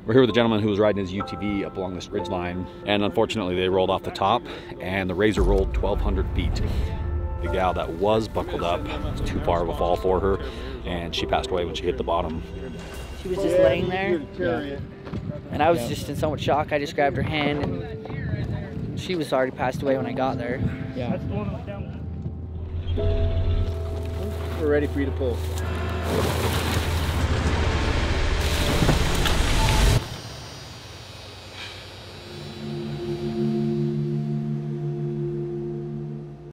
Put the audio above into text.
We're here with a gentleman who was riding his UTV up along this ridge line, and unfortunately they rolled off the top and the Razor rolled 1,200 feet. The gal that was buckled up, it was too far of a fall for her, and she passed away when she hit the bottom. She was just laying there, and I was just in so much shock. I just grabbed her hand, and she was already passed away when I got there. Yeah. We're ready for you to pull.